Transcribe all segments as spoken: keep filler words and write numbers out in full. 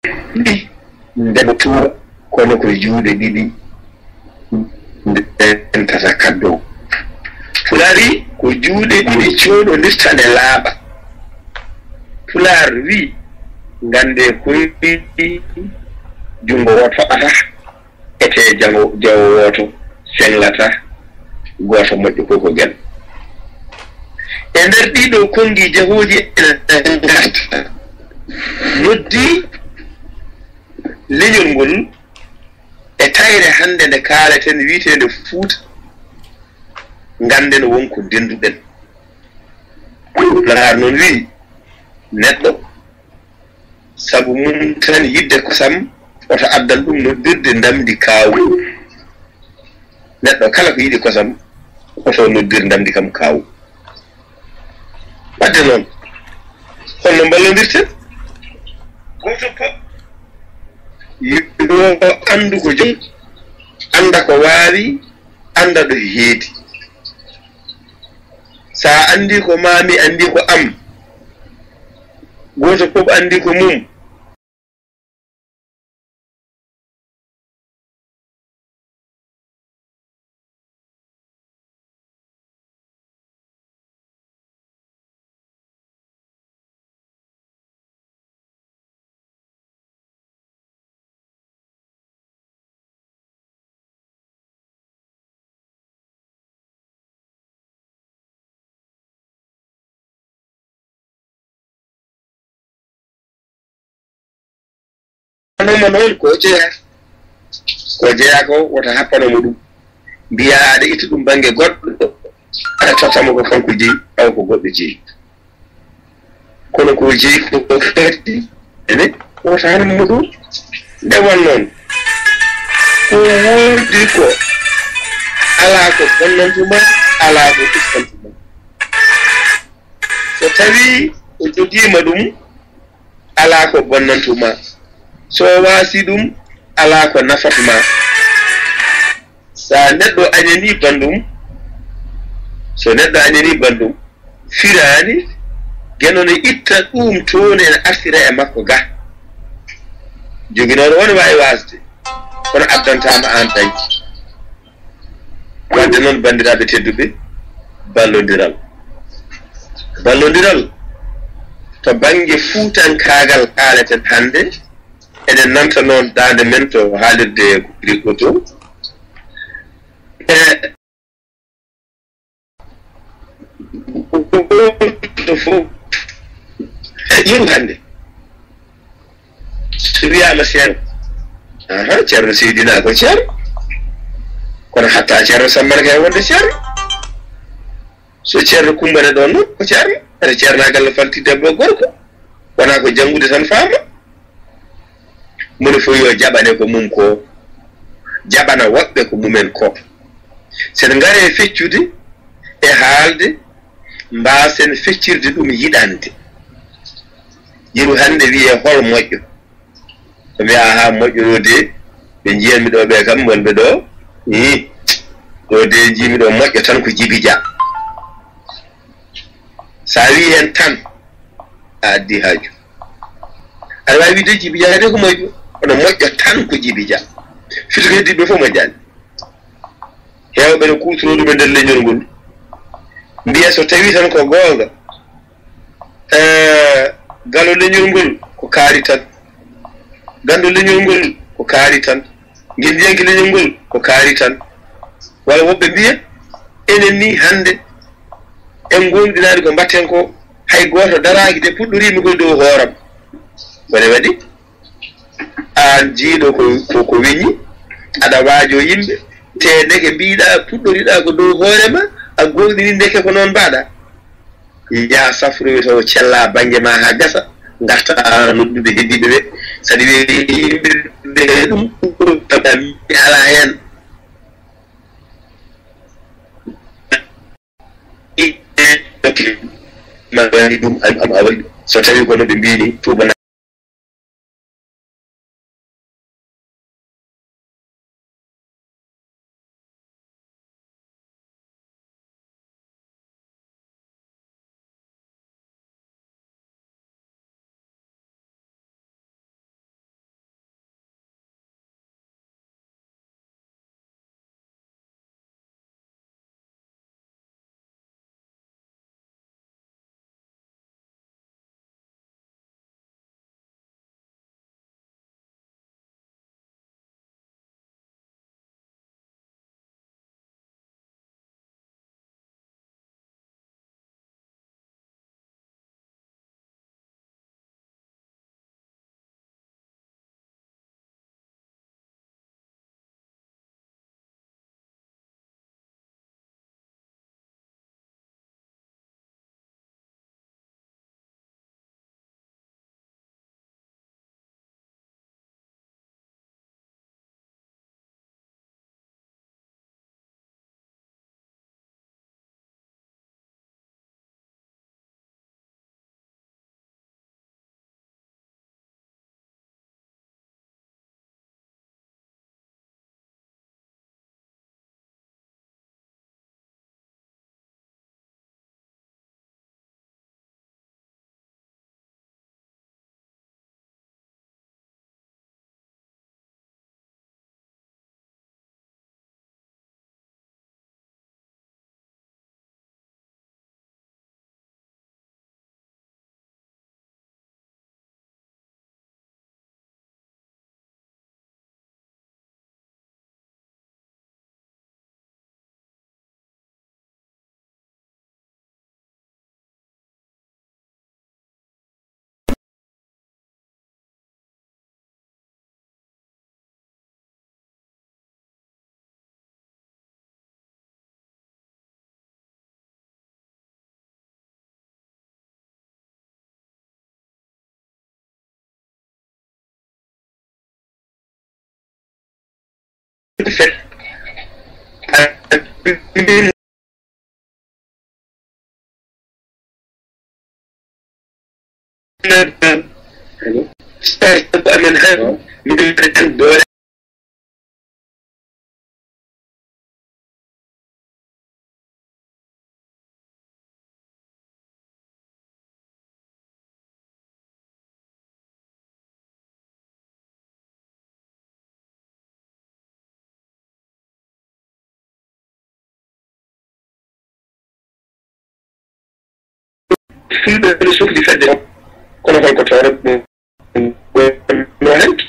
ndemo tuura kono ko juuɗe ɗiɗi ndentata kaddow Pulaar ko juuɗe ɗiɗi cooɗondirta nde laaɓa Pulaar wi ngande koyɗi jungo woto ata ete jawo jawo woto senglata goto moƴƴo koko gel e nder ɗiɗo kongi jahoji ene garta noddi leñol ngol e tayre hande nde kaaleten wiitende Fuuta nganden wonko denduɗen Pulaar noon wi neɗɗo sabu mum tan yidde kosam oto addan ɗum noddirde ndamdi kaawu neɗɗo kala ko yiɗi kosam oto noddir ndamdi kam kaawu wadde noon holno mballondirten goto fof yo andu ko jom anda ko waawi anda ɗo heedi sa andi ko mami andi ko am goto fof andi ko mum noma noon ko jeeya ko jeeya ko wota happanomo ɗum mbiya aɗa itta ɗum banggue goɗɗo aɗa tottamo ko kanko jeeyi taw ko goɗɗo jeeyi kono ko jeeyi ko kadi ene wota hanmo ɗum ndewan noon ko woodi ko ala ko bonnantuma ala ko uskantuma so tawi o jogiima ɗum ala ko bonnantuma so waasi ɗum ala ko nafatuma sa neɗɗo añani bandum so neɗɗo añani bandum firani genono itta ɗum toon ene artira e makko ga joginoɗo woni wawi wasde kono addantama an dañi wadde noon bandiraɓe tedduɓe ballodiral ballodiral to banggue fuutankaagal kaaleten hande eɗen nanta noon dande men to haalirde ko to e to fof yeru hande so wiyama ceerno aha ceerno seydina ko ceerno kono hatta ceerno sammata kay wonde ceerno so ceerno kumbane ɗon noon ko ceerno ene ceernagal falti debbo gorko wona ko janngude tan faama moni fof yo jaɓane ko mum ko jaɓana woɓɓe ko mumen ko sen ngare feccude e haalde mbasen feccirde ɗum yiɗande yeru hande wiye hol moƴƴo so mbiya ha moƴƴo de ɓe jiyanmi ɗo ɓe kam wonɓe ɗo i ɗo de jimi ɗo moƴƴo tan ko Djiby Dia sa wi hen tan a addi haaju aɗa wawi wide Djiby Dia de ko moƴƴo kono moƴƴo tan ko Djiby Dia fito ko heddiɓe fof moƴƴani hewɓe ne kutoro ɗum e nder leñol ngol mbiya so tawi tan ko goonga galo leñol ngol ko kaari tan gandu leñol ngol ko kaari tan guildiyanki leñol ngol ko kaari tan walla woɓɓe mbiya enen ni hande en gonɗinani ko mbatten ko hay goto daraki de puɗɗorimi koye dow hooram bone waɗi an jiiɗo ko ko weñi aɗa waajo yimɓe te ndeke mbiɗa puɗɗoriɗa ko dow hoorema a gonɗini ndeke ko noon mbaɗa yaha safroyo taw cella banggue ma ha gasa garta noddude heddiɓe ɓe saɗa wi yimɓe ɓe ɗum mi ala hen ma waɗi ɗum am a waɗi so tawi kono ɓe mbini tubana من هم من دولة في السوق دي فدي كنا في الكتارة ونهنك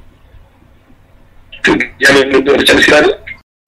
يعني من دولة السلالة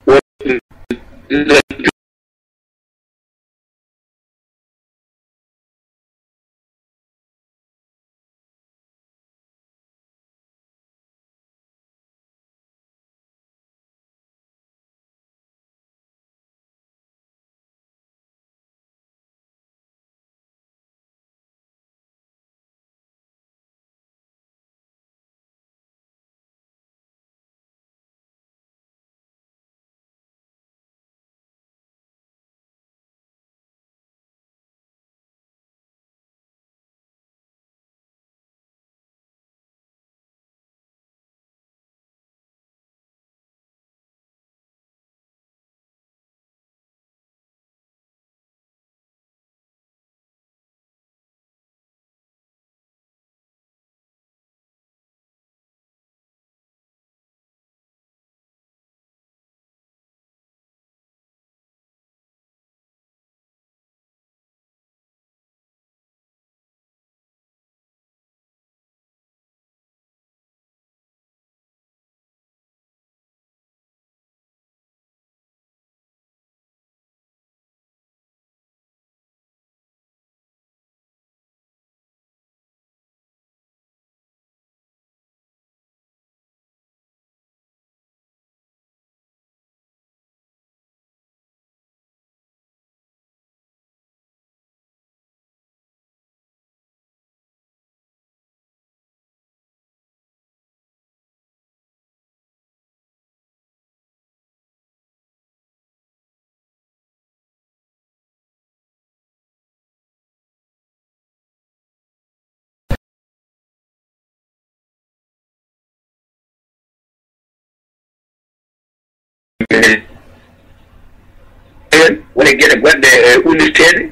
wala gere godde unitede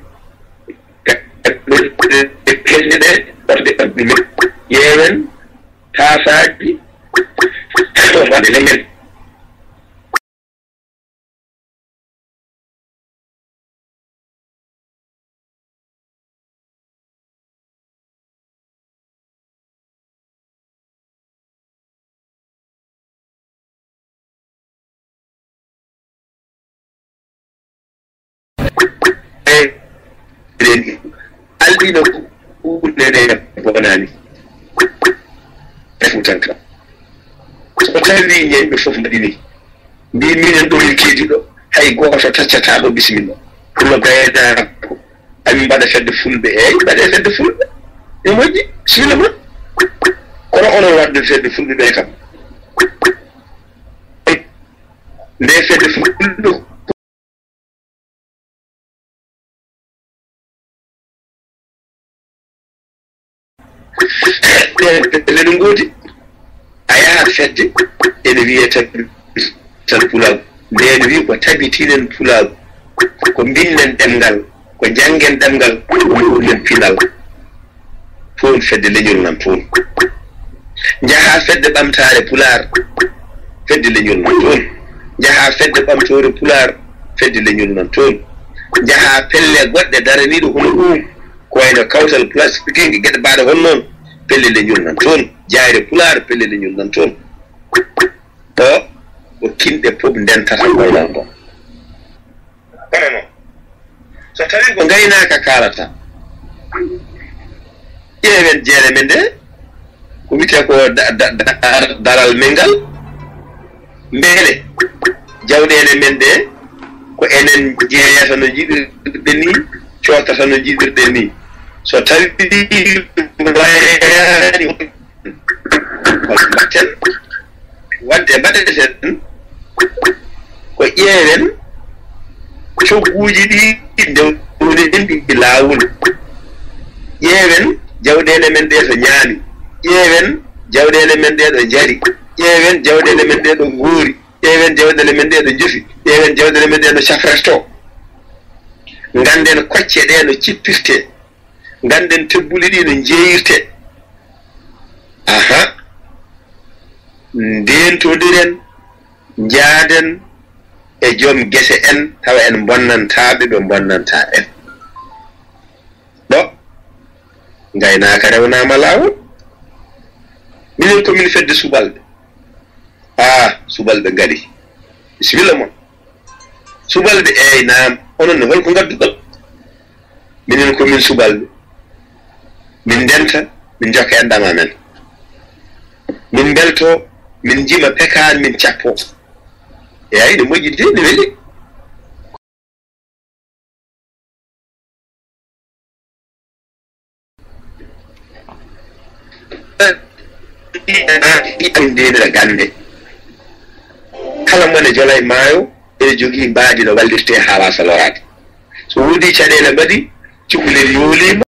kesde de yewen tasaji wade lemen albino ulene bonani efutanka so tawi yembe fof mbadini bi minen do keedi do hay goto taccata do bismillah pour gayda ami bada fedde fulbe e bada fedde fulbe e moji bismillah kono ono wadde fedde fulbe be kam ne fedde fulbe len ngodi aya fedde ene wiyata tan pulaw den wi ko tabitinen pulaw ko binnen demgal ko jangen demgal woni final fon fedde leñol nam fon jaha fedde bamtare pular fedde leñol nam fon jaha fedde bamtore pular fedde leñol nam fon jaha pelle godde daranido hono dum ko wayno kawtal plastique gede baade hon non pelle leñol nan ton jaare pular pelle leñol nan ton to o kinde pop dentata waylan ko non so tawi ko gaynaka kalata ƴeewen jeere men nde ko wiyete ko daral mengal mbele jawɗele men nde ko enen jeeyata no jiɗirɗe ni cootata no jiɗirɗe ni so tawi wayani hol mbatten wadde mbaɗeten ko ƴeewen cogguuji ɗi nde woni ɗi laawol ƴeewen jawɗele men ɗe to ñaami ƴeewen jawɗele men ɗe ɗo jari ƴeewen jawɗele men ɗe ɗo guuri ƴeewen jawɗele men ɗe ɗo jofi ƴeewen jawɗele men ɗe no safrerto ganden kocce ɗe no cippirte ganden tebbuli ɗi no jeeyirte aha ndentodiren jaaden e joom gese en tawa en bonnantaɓe ɓe bonnanta en ɗo gaynaka rewnama lawol minen komin fedde subalɓe a subalɓe gaɗi bisimilla moon subalɓe eyyi naam onon ne holko gadduɗon minen komin subalɓe min ndenta min jokka en ɗama men min belto min jima pekan min cappo eyi ne moƴƴi de ne weeli ɗiɗamdenira gande kala mone jola e maayo ene jogii mbaadi no wallirte ha wasa lorade so woodi caɗele mbaɗi cukalel yoolima